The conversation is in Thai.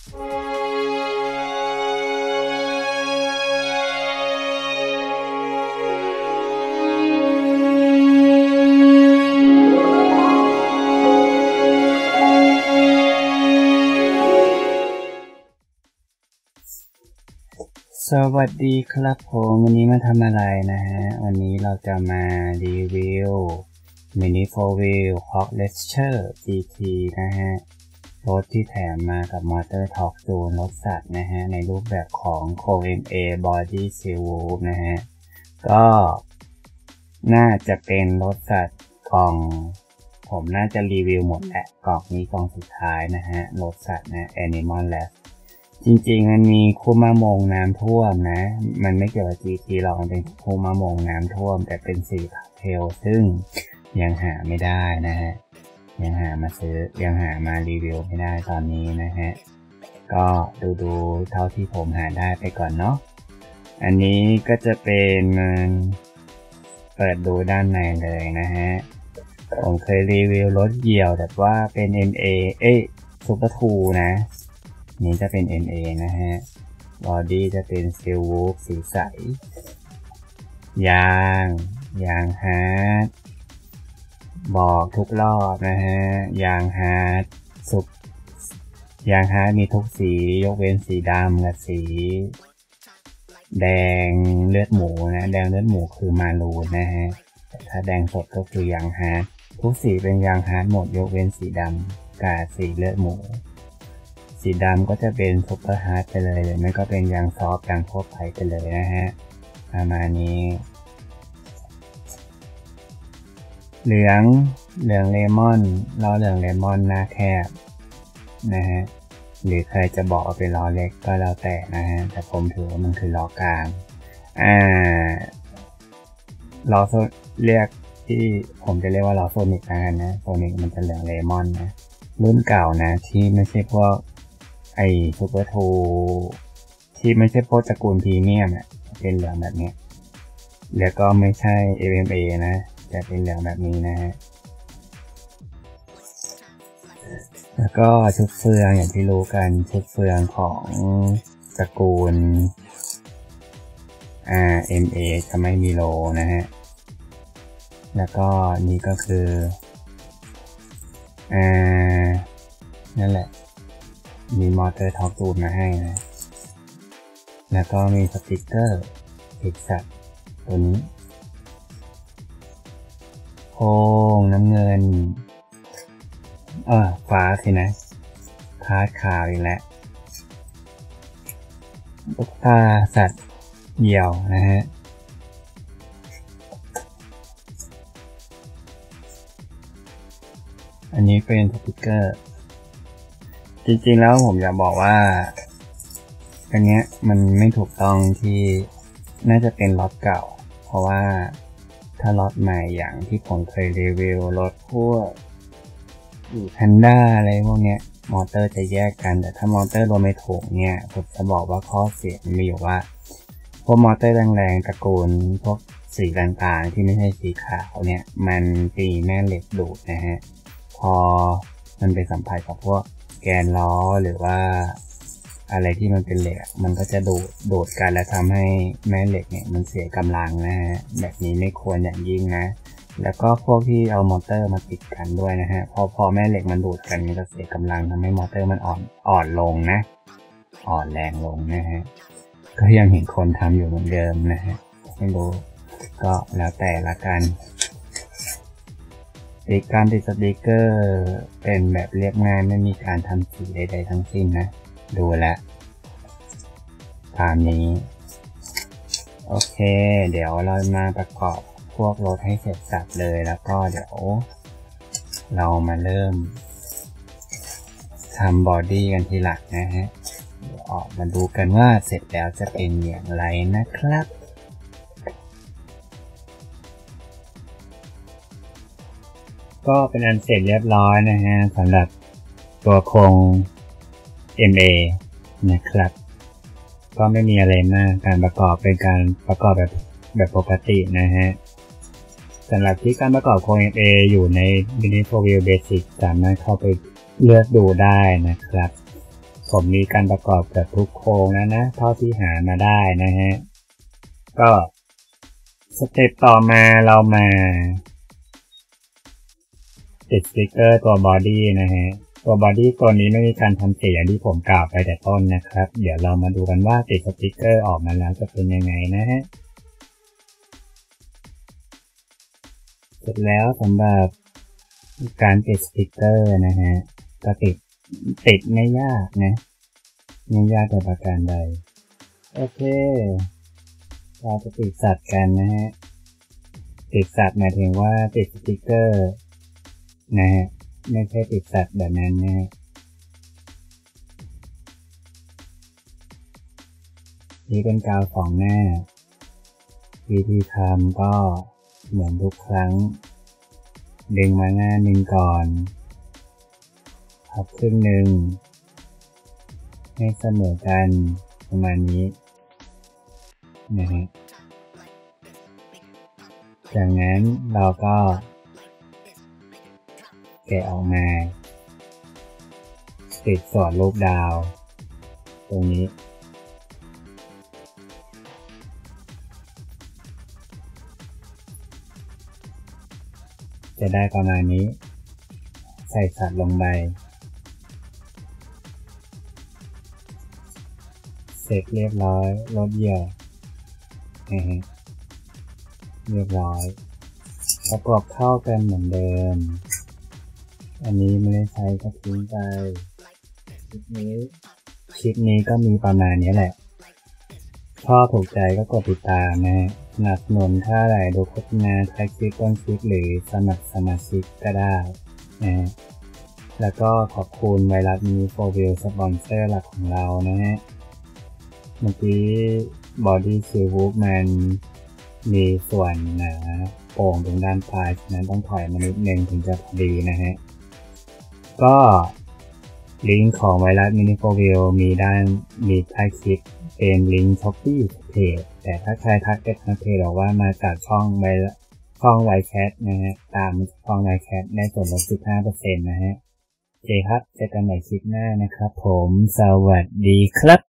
สวัสดีครับผมวันนี้มาทำอะไรนะฮะวันนี้เราจะมารีวิว Mini 4Wheel Crosslesher GT นะฮะรถที่แถมมากับมอเตอร์ทอร์กจูนรถสัตว์นะฮะในรูปแบบของ COMA Body Seal Wolf นะฮะก็น่าจะเป็นรถสัตว์กล่องผมน่าจะรีวิวหมดแหละกล่องนี้กล่องสุดท้ายนะฮะรถสัตว์นะ Animal Labจริงๆมันมีคูมามงน้ำท่วมนะมันไม่เกี่ยวกับ GT หรอกมันเป็นคูมามงน้ำท่วมแต่เป็นสีพาสเทลซึ่งยังหาไม่ได้นะฮะยังหามารีวิวไม่ได้ตอนนี้นะฮะก็ดูเท่าที่ผมหาได้ไปก่อนเนาะอันนี้ก็จะเป็นเปิดดูด้านในเลยนะฮะผมเคยรีวิวรถเหยี่ยวแต่ว่าเป็น NA Super 2นะนี้จะเป็น NA นะฮะบอดี้จะเป็น Seal Wolf สีใสยางฮาร์ดบอกทุกรอบนะฮะยางฮาร์ดมีทุกสียกเว้นสีดำกับสีแดงเลือดหมูนะแดงเลือดหมูคือมารูนนะฮะถ้าแดงสดก็คือยางฮาร์ดทุกสีเป็นยางฮาร์ดหมดยกเว้นสีดำกับสีเลือดหมูสีดำก็จะเป็นซุปเปอร์ฮาร์ดไปเลยหรือไม่ก็เป็นยางซอฟต์ยางทั่วไปไปเลยนะฮะประมาณนี้เหลืองเลมอนล้อเหลืองเลมอนหน้าแคบนะฮะหรือใครจะบอกว่าเป็นล้อเล็กก็แล้วแต่นะฮะแต่ผมถือว่ามันคือล้อกลางล้อเรียกที่ผมจะเรียกว่าล้อโซนิกนะโซนิกมันจะเหลืองเลมอนนะรุ่นเก่านะที่ไม่ใช่พวกซูเปอร์ทูที่ไม่ใช่พวกตระกูลพรีเมียมอ่ะเป็นเหลืองแบบนี้แล้วก็ไม่ใช่ MMA นะแต่เป็นเหลืองแบบนี้นะฮะแล้วก็ชุดเฟืองอย่างที่รู้กันชุดเฟืองของตระกูลMA จะไม่มีโลนะฮะแล้วก็นี่ก็คือนั่นแหละมีมอเตอร์ท็อปตูนมาให้นะแล้วก็มีสติ๊กเกอร์ติดสัตว์ตัวนี้โค้งน้ำเงินฟ้าสินะพาดขาวอีกแล้วตุ๊กตาสัตว์เหยี่ยวนะฮะอันนี้เป็นสติ๊กเกอร์จริงๆแล้วผมอยากบอกว่าอันเนี้ยมันไม่ถูกต้องที่น่าจะเป็นล็อตเก่าเพราะว่าถ้าล็อตใหม่อย่างที่ผมเคยรีวิวรถพวกแพนด้าอะไรพวกเนี้ยมอเตอร์จะแยกกันแต่ถ้ามอเตอร์รวมไม่ถูกเนี่ยผมจะบอกว่าข้อเสียมีอยู่ว่าพวกมอเตอร์แรงๆตระกูลพวกสีต่างๆที่ไม่ใช่สีขาวเนี่ยมันตีแม่เหล็กดูดนะฮะพอมันไปสัมผัสกับพวกแกนล้อหรือว่าอะไรที่มันเป็นเหล็กมันก็จะโดดกันและทำให้แม่เหล็กเนี่ยมันเสียกำลังนะฮะแบบนี้ไม่ควรอย่างยิ่งนะแล้วก็พวกที่เอามอเตอร์มาติดกันด้วยนะฮะพอแม่เหล็กมันดูดกันมันจะเสียกำลังทำให้มอเตอร์มันอ่อนลงนะอ่อนแรงลงนะฮะก็ยังเห็นคนทำอยู่เหมือนเดิมนะฮะไม่รู้ก็แล้วแต่ละกันการติดสติ๊กเกอร์เป็นแบบเรียบง่ายไม่มีการทำสีใดๆทั้งสิ้นนะดูแลตามนี้โอเคเดี๋ยวเรามาประกอบพวกรถให้เสร็จสับเลยแล้วก็เดี๋ยวเรามาเริ่มทำบอดี้กันทีหลังนะฮะเดี๋ยวออกมาดูกันว่าเสร็จแล้วจะเป็นอย่างไรนะครับก็เป็นอันเสร็จเรียบร้อยนะฮะสำหรับตัวโครง MA นะครับก็ไม่มีอะไรมากการประกอบเป็นการประกอบแบบปกตินะฮะสำหรับที่การประกอบโครง MA อยู่ใน Mini 4Wheel Basic สามารถเข้าไปเลือกดูได้นะครับผมมีการประกอบกับทุกโครงนะเท่าที่หามาได้นะฮะก็สเต็ปต่อมาเรามาติดสติกเกอร์ตัวบอดี้นะฮะตัวบอดี้ตัวนี้ไม่มีการทำสีอย่างที่ผมกล่าวไปแต่ต้นนะครับเดี๋ยวเรามาดูกันว่าติดสติกเกอร์ออกมาแล้วจะเป็นยังไงนะฮะเสร็จแล้วสำหรับการติดสติกเกอร์นะฮะก็ติดไม่ยากนะไม่ยากแต่ประการใดโอเคเราจะติดสัตว์กันนะฮะติดสัตว์หมายถึงว่าติดสติกเกอร์นะฮะไม่ใช่ติดสัตว์แบบนั้นนะฮะนี่เป็นกาวสองหน้าวิธีทำก็เหมือนทุกครั้งดึงมาหน้าหนึ่งก่อนพับครึ่งหนึ่งให้เสมอกันประมาณนี้นะฮะจากนั้นเราก็แกะออกมาติดส่วนรูปดาวตรงนี้จะได้ประมาณนี้ใส่สัตว์ลงไปเสร็จเรียบร้อยลดเหยื่อเรียบร้อยประกอบเข้ากันเหมือนเดิมอันนี้ไม่ได้ใช้ก็ทิ้งไปคลิปนี้ก็มีประมาณนี้แหละชอบถูกใจก็กดติดตามนะสนับสนุนถ้าไหนดูโฆษณาท้ายคลิปต้นคลิปหรือสมัครสมาชิกก็ได้นะแล้วก็ขอบคุณไวรัสมีโฟวิลสปอนเซอร์หลักของเรานะฮะเมื่อกี้บอดี้ชิลวูฟมันมีส่วนหนาโป่งตรงด้านปลายฉะนั้นต้องถอยมานิดนึงถึงจะพอดีนะฮะก็ลิงก์ของไวรัสมินิโฟวิลมีใต้คลิปเป็นลิงก์ Shopee เพจแต่ถ้าใครทักเพจบอกว่ามาจากช่องไวแคทนะฮะตามช่องไวแคทได้ส่วนลด 15% นะฮะโอเคครับเจอกันใหม่คลิปหน้านะครับผมสวัสดีครับ